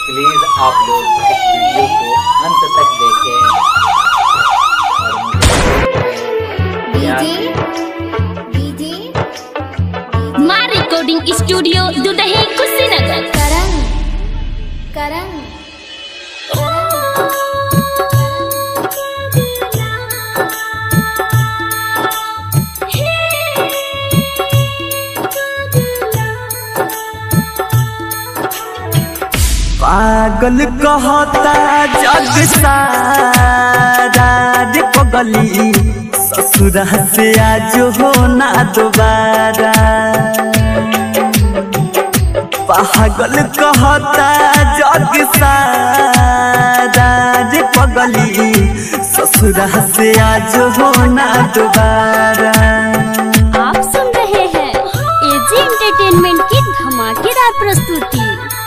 Please आप लोग इस वीडियो को अंत तक देखें और मां रिकॉर्डिंग स्टूडियो दुदही कुशीनगर। करंग पागल कहता जग सारा रे पगली, ससुरा से आज हो ना दोबारा। पागल कहता जग सारा रे पगली, ससुरा से आज हो ना दोबारा। आप सुन रहे हैं एजी एंटरटेनमेंट की धमाकेदार प्रस्तुति।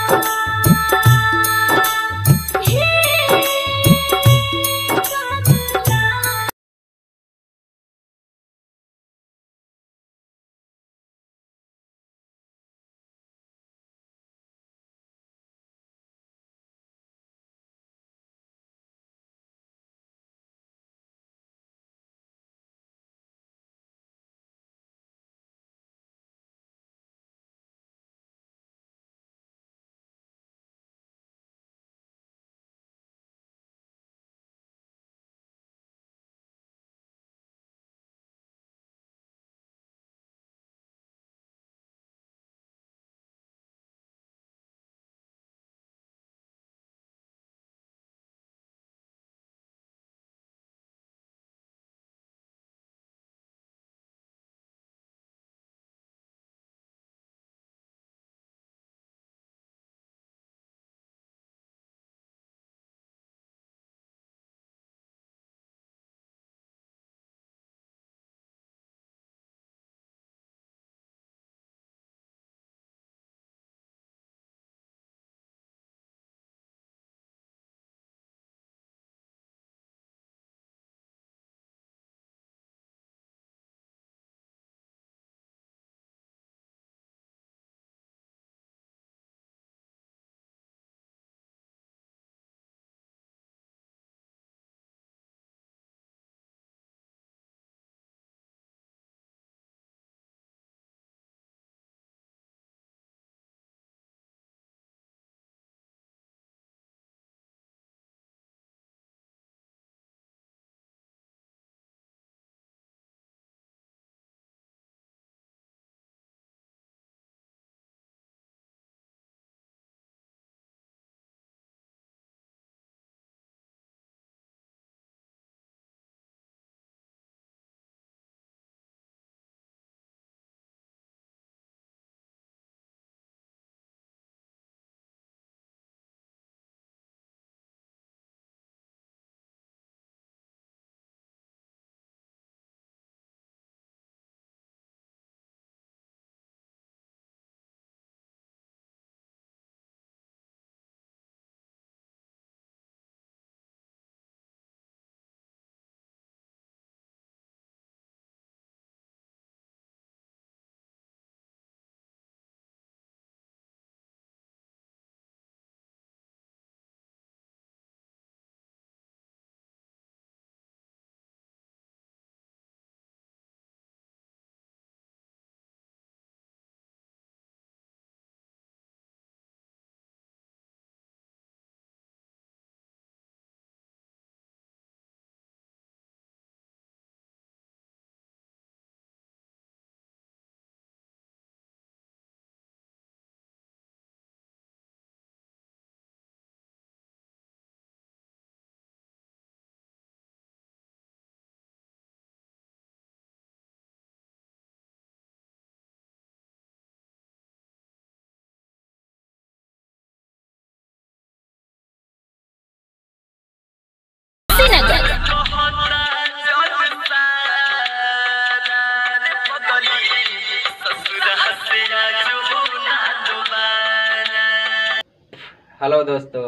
हेलो दोस्तों,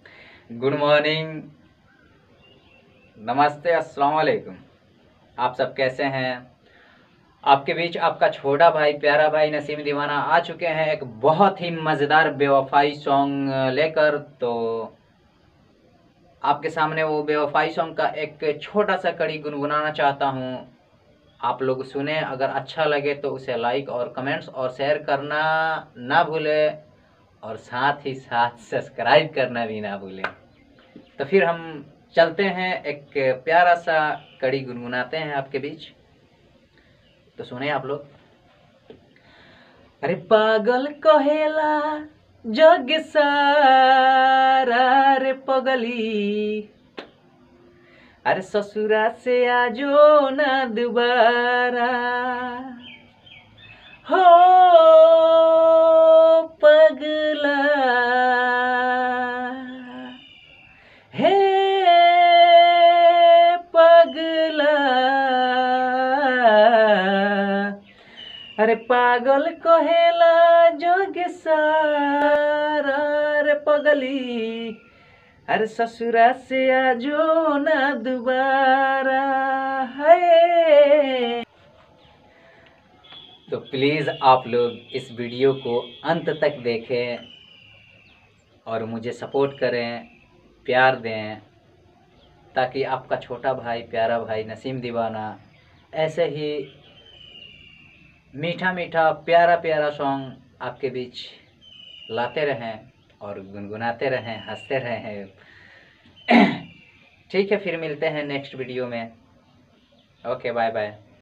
गुड मॉर्निंग, नमस्ते, अस्सलाम वालेकुम। आप सब कैसे हैं? आपके बीच आपका छोटा भाई प्यारा भाई नसीम दीवाना आ चुके हैं एक बहुत ही मज़ेदार बेवफाई सॉन्ग लेकर। तो आपके सामने वो बेवफाई सॉन्ग का एक छोटा सा कड़ी गुनगुनाना चाहता हूँ। आप लोग सुने, अगर अच्छा लगे तो उसे लाइक और कमेंट्स और शेयर करना ना भूले, और साथ ही साथ सब्सक्राइब करना भी ना भूले। तो फिर हम चलते हैं, एक प्यारा सा कड़ी गुनगुनाते हैं आपके बीच। तो सुने आप लोग। अरे पागल कहेला जग सारा रे पगली, अरे ससुरा से आजो ना दोबारा हो पगला, हे पगला, अरे पागल कहेला जोग सारा रे पगली, अरे ससुरा से आजो ना दोबारा है। तो प्लीज़ आप लोग इस वीडियो को अंत तक देखें और मुझे सपोर्ट करें, प्यार दें, ताकि आपका छोटा भाई प्यारा भाई नसीम दीवाना ऐसे ही मीठा मीठा प्यारा प्यारा सॉन्ग आपके बीच लाते रहें और गुनगुनाते रहें, हंसते रहें। ठीक है, फिर मिलते हैं नेक्स्ट वीडियो में। Okay, bye bye.